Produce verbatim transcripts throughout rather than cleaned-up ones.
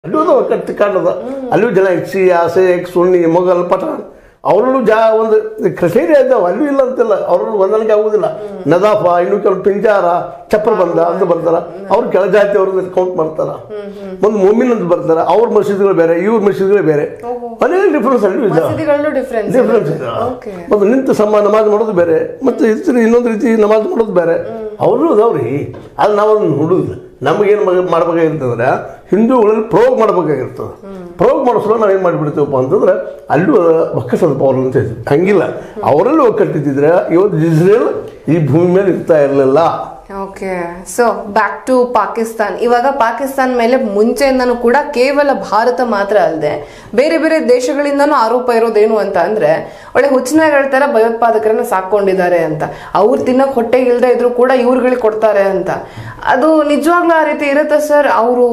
ಅಲ್ಲೂ ಒಕ್ಕಟ್ಟು ಕಾಣದ ಅಲ್ಲೂ ಜನ ಎಕ್ಸಿ ಆಸೆ ಎಕ್ಸ್ ಸುಣ್ಣಿ ಮೊಘಲ್ ಪಠಾಣ್ ಅವರಲ್ಲೂ ಜಾ ಒಂದು ಕ್ರೈಟೇರಿಯಾ ಇದ್ದಾವೆ ಅಲ್ಲೂ ಇಲ್ಲ ಅಂತಿಲ್ಲ ಅವ್ರಲ್ಲೂ ಹೊಂದಾಣಿಕೆ ಆಗುವುದಿಲ್ಲ. ನದಾಫ ಇನ್ನೂ ಕೆಲವು ಪಿಂಜಾರ ಚಪ್ಪರ್ ಬಂದ ಅಂತ ಬರ್ತಾರ, ಅವ್ರು ಕೆಳ ಜಾತಿ ಅವ್ರನ್ನ ಕೌಂಟ್ ಮಾಡ್ತಾರ. ಒಂದು ಮೊಮಿನ್ ಅಂತ ಬರ್ತಾರ, ಅವ್ರ ಮಸೀದಿಗಳು ಬೇರೆ ಇವ್ರ ಮಸೀದಿಗಳು ಬೇರೆ, ಅನೇಕ ಡಿಫ್ರೆನ್ಸ್ ಅಲ್ಲೂ ಇದ್ದಾವೆ. ಡಿಫ್ರೆನ್ಸ್ ಇದೆ. ಮತ್ತು ನಿಂತು ಸಮ ನಮಾಜ್ ಮಾಡೋದು ಬೇರೆ, ಮತ್ತು ಇನ್ನೊಂದು ರೀತಿ ನಮಾಜ್ ಮಾಡೋದು ಬೇರೆ. ಅವರು ಅದಾವ್ರಿ. ಅದು ನಾವೊಂದು ಹುಡುಗ ನಮಗೇನು ಮಾಡ್ಬೇಕಾಗಿರ್ತಂದ್ರೆ ಹಿಂದೂಗಳಲ್ಲಿ ಪ್ರೋಗ್ ಮಾಡ್ಬೇಕಾಗಿರ್ತದೆ. ಪ್ರೋಗ್ ಮಾಡಿಸಲು ನಾವೇನು ಮಾಡಿಬಿಡ್ತೀವಪ್ಪ ಅಂತಂದ್ರೆ ಅಲ್ಲೂ ಒಕ್ಕಸದ ಪವರ್ ಅಂತ ಹೇಳ್ತೀವಿ. ಹಂಗಿಲ್ಲ, ಅವರಲ್ಲೂ ಒಕ್ಕಟ್ಟಿದ್ದಿದ್ರೆ ಇವತ್ತು ಇಸ್ರೇಲ್ ಈ ಭೂಮಿ ಮೇಲೆ ಇರ್ತಾ ಇರಲಿಲ್ಲ. Okay, so back to Pakistan. ಇವಾಗ ಪಾಕಿಸ್ತಾನ್ ಮೇಲೆ ಮುಂಚೆಯಿಂದನೂ ಕೂಡ ಕೇವಲ ಭಾರತ ಮಾತ್ರ ಅಲ್ಲದೆ ಬೇರೆ ಬೇರೆ ದೇಶಗಳಿಂದನೂ ಆರೋಪ ಇರೋದೇನು ಅಂತ ಅಂದ್ರೆ ಒಳ್ಳೆ ಹುಚ್ಚನಾಗ ತರ ಭಯೋತ್ಪಾದಕರನ್ನ ಸಾಕೊಂಡಿದ್ದಾರೆ ಅಂತ. ಅವ್ರು ತಿನ್ನಕ್ ಹೊಟ್ಟೆಗೆ ಇಲ್ದೇ ಇದ್ರು ಕೂಡ ಇವ್ರುಗಳಿಗೆ ಕೊಡ್ತಾರೆ ಅಂತ. ಅದು ನಿಜವಾಗ್ಲೂ ಆ ರೀತಿ ಇರುತ್ತೆ ಸರ್? ಅವರು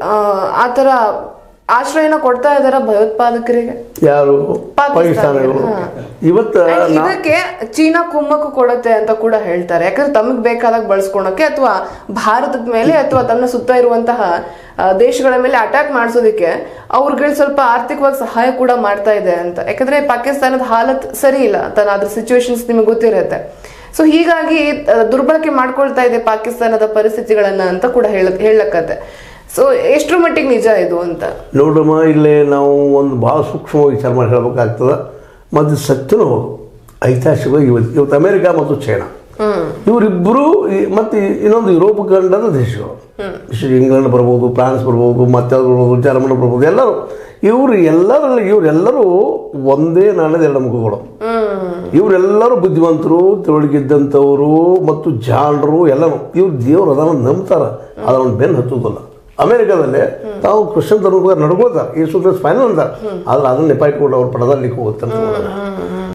ಆತರ ಆಶ್ರಯನ ಕೊಡ್ತಾ ಇದಾರ ಭಯೋತ್ಪಾದಕರಿಗೆ? ಯಾರು? ಪಾಕಿಸ್ತಾನಗಳು. ಇವತ್ತು ಇದಕ್ಕೆ ಚೀನಾ ಕುಮ್ಮಕ್ಕು ಕೊಡುತ್ತೆ ಅಂತ ಕೂಡ ಹೇಳ್ತಾರೆ. ಯಾಕಂದ್ರೆ ತಮಗ್ ಬೇಕಾದಾಗ ಬಳಸ್ಕೊಳಕ್ಕೆ ಅಥವಾ ಭಾರತದ ಮೇಲೆ ಅಥವಾ ತನ್ನ ಸುತ್ತ ಇರುವಂತಹ ದೇಶಗಳ ಮೇಲೆ ಅಟ್ಯಾಕ್ ಮಾಡಿಸೋದಕ್ಕೆ ಅವ್ರಿಗೆ ಸ್ವಲ್ಪ ಆರ್ಥಿಕವಾಗಿ ಸಹಾಯ ಕೂಡ ಮಾಡ್ತಾ ಇದೆ ಅಂತ. ಯಾಕಂದ್ರೆ ಪಾಕಿಸ್ತಾನದ ಹಾಲತ್ ಸರಿ ಇಲ್ಲ, ತನ್ನ ಅದ್ರ ಸಿಚುವೇಶನ್ಸ್ ನಿಮಗೆ ಗೊತ್ತಿರುತ್ತೆ. ಸೊ ಹೀಗಾಗಿ ದುರ್ಬಳಕೆ ಮಾಡ್ಕೊಳ್ತಾ ಇದೆ ಪಾಕಿಸ್ತಾನದ ಪರಿಸ್ಥಿತಿಗಳನ್ನ ಅಂತ ಕೂಡ ಹೇಳ ಹೇಳಕತ್ತೆ. ಸೊ ಎಷ್ಟರ ಮಟ್ಟಿಗೆ ನಿಜ ಇದು ಅಂತ ನೋಡಮ್ಮ. ಇಲ್ಲೇ ನಾವು ಒಂದು ಭಾಳ ಸೂಕ್ಷ್ಮವಾಗಿ ವಿಚಾರ ಮಾಡಿ ಹೇಳಬೇಕಾಗ್ತದೆ. ಮತ್ತು ಸತ್ಯನೂ ಹೌದು, ಐತಿಹಾಸಿಕವಾಗಿ ಇವತ್ತು ಇವತ್ತು ಅಮೆರಿಕ ಮತ್ತು ಚೈನಾ ಇವರಿಬ್ಬರು ಮತ್ತು ಇನ್ನೊಂದು ಯುರೋಪ್ ಖಂಡದ ದೇಶಗಳು, ಇಂಗ್ಲೆಂಡ್ ಬರ್ಬೋದು, ಫ್ರಾನ್ಸ್ ಬರ್ಬೋದು, ಮತ್ತೆ ಬರ್ಬೋದು, ಜರ್ಮನಿ ಬರ್ಬೋದು, ಎಲ್ಲರೂ ಇವರು ಎಲ್ಲರಲ್ಲಿ ಇವರೆಲ್ಲರೂ ಒಂದೇ ನಾಣ್ಯದ ಎರಡು ಮುಖಗಳು. ಇವರೆಲ್ಲರೂ ಬುದ್ಧಿವಂತರು, ತಿಳುವಳಿಗಿದ್ದಂಥವರು ಮತ್ತು ಜಾಣರು ಎಲ್ಲರೂ. ಇವ್ರು ದೇವರು ಅದನ್ನು ನಂಬ್ತಾರೆ, ಅದನ್ನು ಬೆನ್ನು ಹತ್ತುವುದಿಲ್ಲ. ಅಮೆರಿಕದಲ್ಲಿ ತಾವು ಕ್ರಿಶ್ಚಿಯನ್ ಧರ್ಮದ ನಡ್ಕೊಳ್ತಾರೆ, ಈ ಸೂತ್ರ ಫೈನಲ್ ಅಂತಾರೆ, ಆದ್ರೆ ಅದನ್ನ ನೆಪ ಇಟ್ಕೊಂಡು ಅವ್ರ ಪಡದಲ್ಲಿ ಹೋಗುತ್ತೆ ಅಂತ.